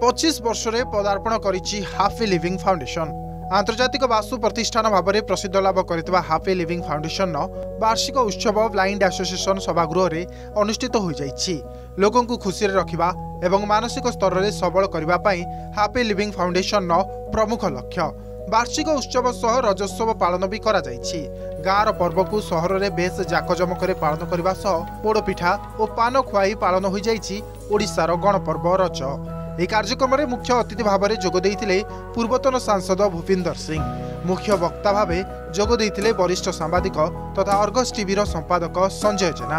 25 वर्ष रे पदार्पण करिछि हाफी लिविंग फाउंडेशन। आंतर्जातिक वास्तु प्रतिष्ठान भाव में प्रसिद्ध लाभ करथिबा हाफी लिविंग फाउंडेशन वार्षिक उत्सव ब्लाइंड एसोसिएशन सभागृह रे अनुष्ठित हो जाइछि। लोकन को खुशी रे रखिबा एवं मानसिक स्तर रे सबल करबा पई हाफी लिविंग फाउंडेशन प्रमुख लक्ष्य। वार्षिक उत्सव सह रजोत्सव पालन भी करा जाइछि। गाँर पर्व को सहर में बेस जाकजमक पालन करने सह पोड़पिठा और पान खुआई पालन हो जाइछि ओडिशार गणपर्व रज। ଏହି କାର୍ଯ୍ୟକ୍ରମରେ ମୁଖ୍ୟ ଅତିଥି ଭାବରେ ଯୋଗ ଦେଇଥିଲେ ପୂର୍ବତନ ସାଂସଦ ଭୂପିନ୍ଦର ସିଂ। ମୁଖ୍ୟ ବକ୍ତା ଭାବେ ଯୋଗ ଦେଇଥିଲେ ବରିଷ୍ଠ ସାମ୍ବାଦିକ ତଥା ଅର୍ଗସ୍ ଟିଭିର ସମ୍ପାଦକ Sanjay Jena.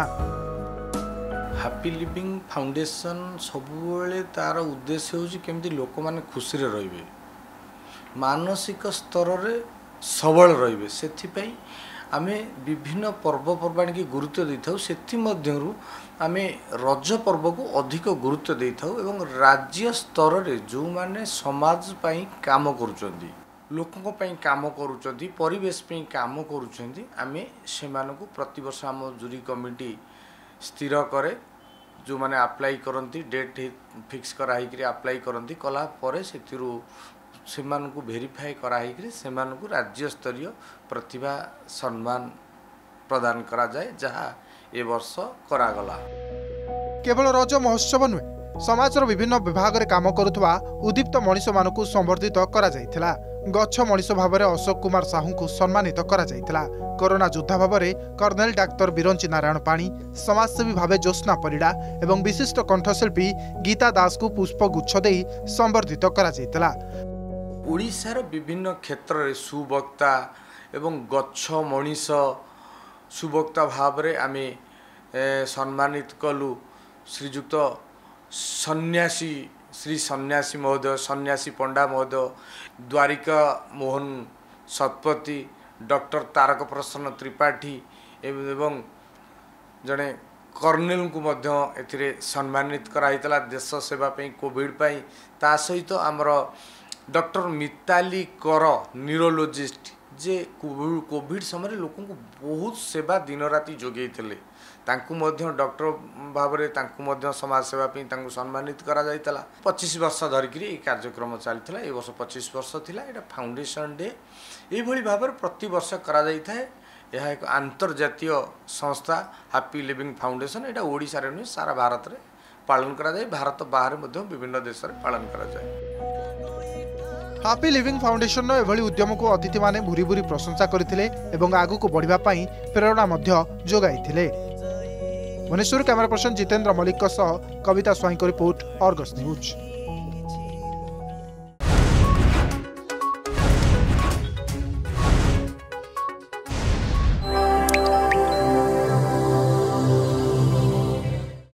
Happy Living Foundation ସବୁବେଳେ ତାର ଉଦ୍ଦେଶ୍ୟ ହେଉଛି କେମିତି ଲୋକମାନେ ଖୁସିରେ ରହିବେ, ମାନସିକ ସ୍ତରରେ ସବଳ ରହିବେ। ସେଥିପାଇଁ आमे विभिन्न पर्वपर्वाणी की गुरुत्व देथाउ। सेथि मध्यरु आमे रज पर्व को अधिक गुरुत्व देथाउ एवं राज्य स्तर रे जो माने समाज पई काम करूचंदी, लोकन पई काम करूचंदी, परिवेश पई काम करूचंदी, आमे सेमानकु प्रति वर्ष हम जूरी कमिटी स्थिर करे जो माने अप्लाई करंती, डेट फिक्स कराई करी अप्लाई करंती, कला परे सेतिरु सेमानकु वेरीफाई कराई करी सेमानकु राज्य स्तरीय प्रतिभा सम्मान प्रदान करा जाए, जहाँ ए वर्ष करा गला। केवल रज महोत्सव नुहे, समाजर विभिन्न विभाग रे काम करुवा उदीप्त मनीष मानकु संबर्धित करा जायथिला। गच्छ मनीष भाव में अशोक कुमार साहू को सम्मानित करा जायथिला। कोरोना योद्धा भाव में कर्नेल डाक्टर बिरंची नारायण पाणी, समाजसेवी भाव ज्योत्स्ना परिड़ा एवं विशिष्ट कंठशिल्पी गीता दास को पुष्पगुच्छ दे संबर्धित करा जायथिला। ओडिशार विभिन्न क्षेत्र रे सुवक्ता एवं गच्छ मनीष सुवक्ता भाव में आमे सम्मानित कलु। श्रीजुक्त सन्यासी श्री सन्यासी महोदय, सन्यासी पंडा महोदय, द्वारिका मोहन शतपथी, डॉक्टर तारक प्रसन्न त्रिपाठी एवं जड़े कर्नेल को मध्य एथिरे सम्मानित कराइतला देश सेवा पई, कोविड पई। ता सहित आमर डॉक्टर मिताली कर न्यूरोलॉजिस्ट जे कोविड समय लोक बहुत सेवा दिन राति जोगे तांकु मध्य डॉक्टर भाव में समाज सेवा तांकु सम्मानित करा जायतला। 25 वर्ष धरिक कार्यक्रम चलता। ए वर्ष 25 वर्ष थिला। एटा फाउंडेशन डे एभली भाव प्रति वर्ष करा जायथाय। यह एक अंतर्जातीय संस्था हापी लिविंग फाउंडेशन। एटा ओडिशा रे नुहे सारा भारत रे पालन करा जाय। भारत बाहर मध्य विभिन्न देश रे पालन करा जाय। हापी लिविंग फाउंडेशन एभली उद्यम को अतिथि माने भूरी भूरी प्रशंसा करथिले एवं आगु को बढ़िबा पई प्रेरणा मध्य जोगाइथिले। भुवनेश्वर कैमरा पर्सन जितेंद्र मलिक सह कविता स्वाई को रिपोर्ट, अर्गस न्यूज।